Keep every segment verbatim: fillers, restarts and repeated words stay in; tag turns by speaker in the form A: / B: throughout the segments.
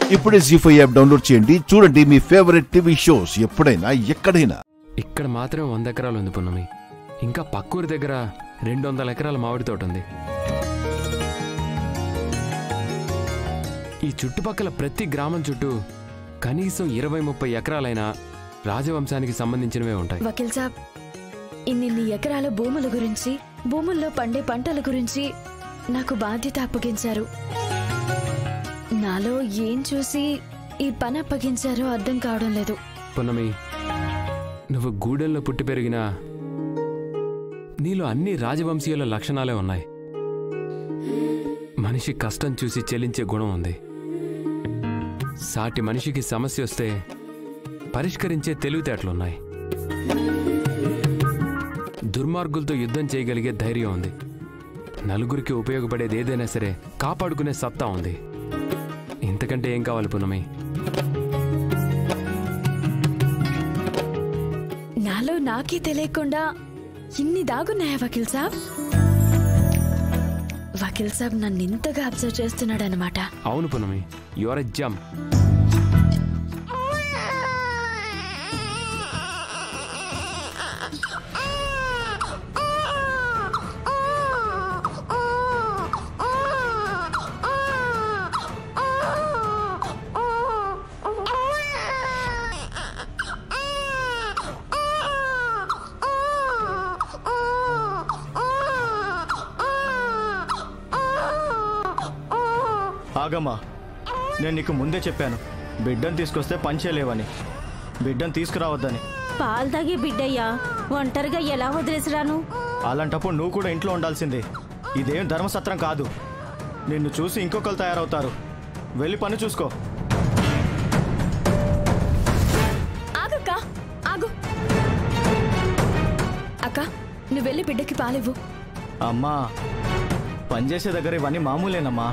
A: ఇప్పుడే G five app download చేయండి, చూడండి మీ ఫేవరెట్ టీవీ షోస్ ఎప్పుడైనా ఎక్కడైనా.
B: ఇక్కడ మాత్రం వంద ఎకరాలు ఉంది పున్నమి. ఇంకా పక్కూరి దగ్గర రెండు వందల ఎకరాల మామిడి తోట ఉంది. ఈ చుట్టుపక్కల ప్రతి గ్రామం చుట్టూ కనీసం ఇరవై ముప్పై ఎకరాలైనా రాజవంశానికి సంబంధించినవే ఉంటాయి.
C: వకీల్ సాబ్, ఇన్నిన్ని ఎకరాల భూముల గురించి, భూముల్లో పండే పంటల గురించి నాకు బాధ్యత అప్పగించారు. నాలో ఏం చూసి ఈ పని అప్పగించారో అర్థం కావడం లేదు.
B: పున్నమి, నువ్వు గూడెంలో పుట్టి పెరిగినా నీలో అన్ని రాజవంశీయుల లక్షణాలే ఉన్నాయి. మనిషి కష్టం చూసి చెల్లించే గుణం ఉంది. సాటి మనిషికి సమస్య వస్తే పరిష్కరించే తెలివితేటలున్నాయి. దుర్మార్గులతో యుద్ధం చేయగలిగే ధైర్యం ఉంది. నలుగురికి ఉపయోగపడేది ఏదైనా సరే కాపాడుకునే సత్తా ఉంది. ఇంతకంటే ఏం కావాలి పున్నమి?
C: నాలో నాకే తెలియకుండా ఇన్ని దాగున్నాయా వకీల్ సాబ్? వకీల్ సాబ్ నన్ను ఇంతగా అబ్జర్వ్ చేస్తున్నాడు అనమాట.
B: అవును పున్నమి, యు ఆర్ ఎ జమ్.
D: ఆగమ్మా, నేను నీకు ముందే చెప్పాను బిడ్డను తీసుకొస్తే పంచేలేవని, బిడ్డను తీసుకురావద్దని.
E: పాలు తాగే బిడ్డయ్యా, ఒంటరిగా ఎలా వదిలేసిరాను?
D: అలాంటప్పుడు నువ్వు కూడా ఇంట్లో ఉండాల్సిందే. ఇదేం ధర్మసత్రం కాదు. నిన్ను చూసి ఇంకొకరు తయారవుతారు. వెళ్ళి పని చూసుకో.
C: ఆగక్క, ఆగు. అక్క, నువ్వు వెళ్ళి బిడ్డకి పాలివ్వు.
D: అమ్మా, పనిచేసే దగ్గర ఇవన్నీ మామూలేనమ్మా.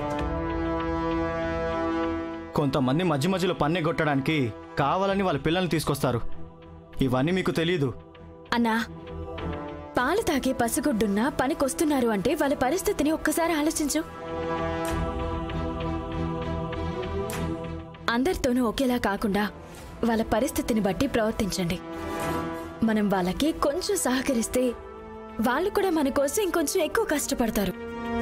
D: కొంతమంది మధ్య మధ్యలో పన్నే కొట్టడానికి కావాలని వాళ్ళ పిల్లల్ని తీసుకొస్తారు. ఇవన్నీ మీకు తెలీదు.
C: అన్నా, పాలు తాగే పసిగుడ్డున్నా పనికొస్తున్నారు అంటే వాళ్ళ పరిస్థితిని ఒక్కసారి ఆలోచించు. అందరితోనూ ఒకేలా కాకుండా వాళ్ళ పరిస్థితిని బట్టి ప్రవర్తించండి. మనం వాళ్ళకి కొంచెం సహకరిస్తే వాళ్ళు కూడా మన కోసం ఇంకొంచెం ఎక్కువ కష్టపడతారు.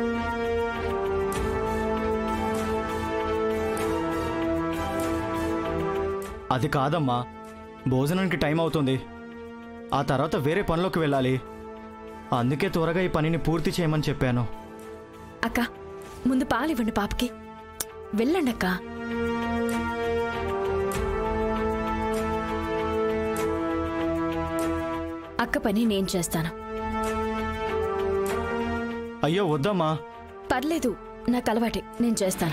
D: అది కాదమ్మా, భోజనానికి టైం అవుతుంది. ఆ తర్వాత వేరే పనిలోకి వెళ్ళాలి. అందుకే త్వరగా ఈ పనిని పూర్తి చేయమని చెప్పాను.
C: అక్క, ముందు పాలివ్వండి పాపకి. వెళ్ళండి అక్క. అక్క పని నేను చేస్తాను.
D: అయ్యో వద్దమ్మా.
C: పర్లేదు, నాకు అలవాటే, నేను చేస్తాను.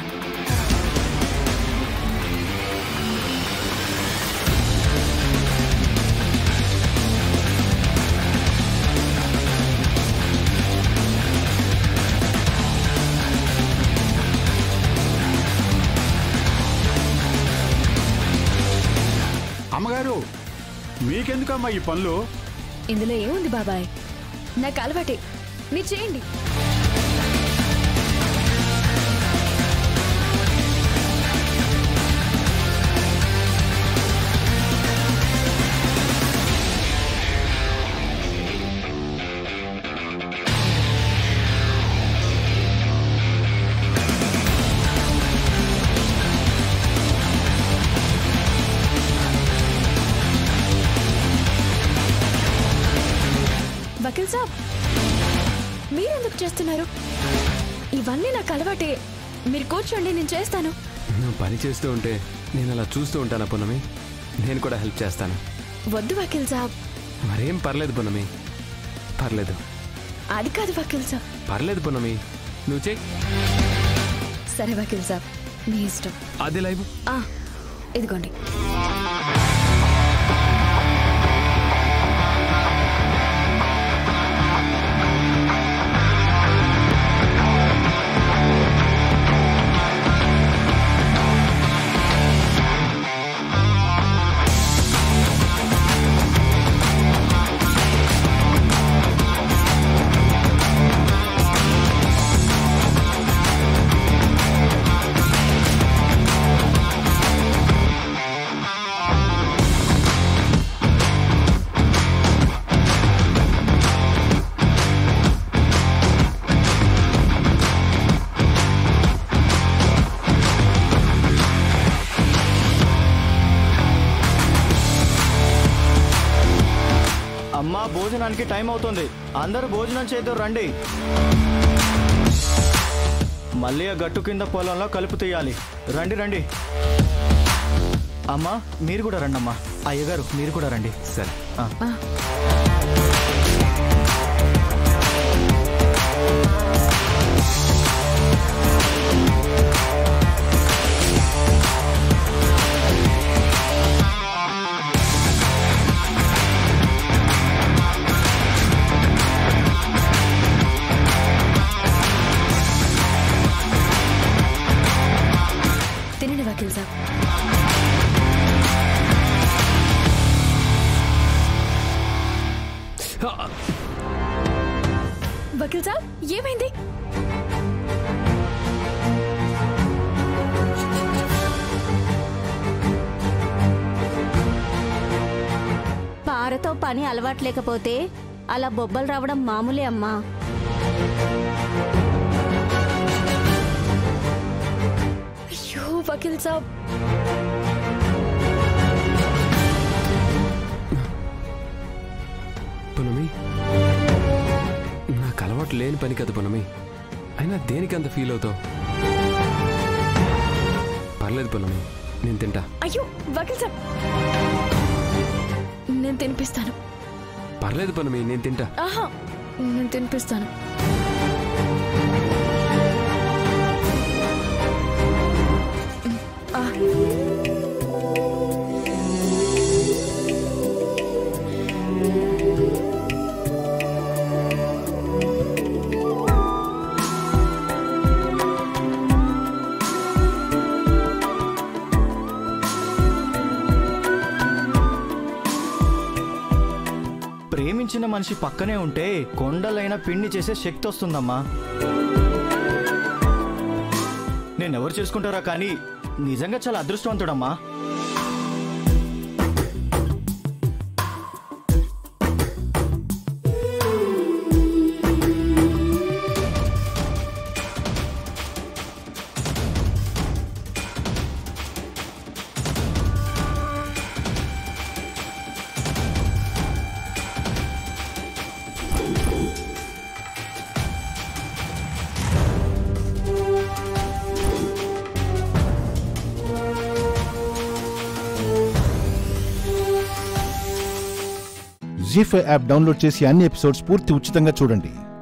F: అమ్మగారు, మీకెందుకమ్మా ఈ పనులు?
C: ఇందులో ఏముంది బాబాయ్, నాకు అలవాటే, మీరు చేయండి. వకీల్ సాబ్, మీరెందుకు చేస్తున్నారు? ఇవన్నీ నాకు అలవాటే, మీరు కూర్చోండి, నేను చేస్తాను.
B: నువ్వు పని చేస్తూ ఉంటే నేను అలా చూస్తూ ఉంటానా పున్నమి? నేను కూడా హెల్ప్ చేస్తాను.
C: వద్దు వకీల్ సాబ్.
B: మరేం పర్లేదు పున్నమి, పర్లేదు.
C: అది కాదు వకీల్ సాబ్.
B: పర్లేదు పున్నమి, నువ్వు చెయ్యి.
C: సరే వకీల్ సాబ్, మీ ఇష్టం.
B: అది లైవ్.
C: ఇదిగోండి.
D: భోజనానికి టైం అవుతుంది. అందరూ భోజనం చేద్దాం రండి. మళ్ళీ ఆ గట్టు కింద పొలంలో కలుపు తీయాలి. రండి రండి. అమ్మా మీరు కూడా రండి. అమ్మా అయ్యగారు మీరు కూడా రండి.
B: సరే.
C: తినండి వకీల్ సాబ్. వకీల్ సాబ్ ఏమైంది?
E: పారతో పని అలవాట్లేకపోతే అలా బొబ్బలు రావడం మామూలే అమ్మా.
C: అయ్యో వకీల్ సాబ్,
B: పునమి నాకు అలవాటు లేని పని కదా పునమి. అయినా దేనికి అంత ఫీల్ అవుతావు? పర్లేదు పునమి, నేను తింటా.
C: అయ్యో వకీల్ సాబ్, నేను తినిపిస్తాను.
B: పర్లేదు పునమి, నేను తింటా.
C: ఆహా, నేను తినిపిస్తాను.
D: ప్రేమించిన మనిషి పక్కనే ఉంటే కొండలైనా పిండి చేసే శక్తి వస్తుందమ్మా. నేనెవరు చేసుకుంటారా కానీ నిజంగా చాలా అదృష్టవంతుడమ్మా.
A: జీ ఫైవ్ యాప్ డౌన్లోడ్ చేసి అన్ని ఎపిసోడ్స్ పూర్తి ఉచితంగా చూడండి.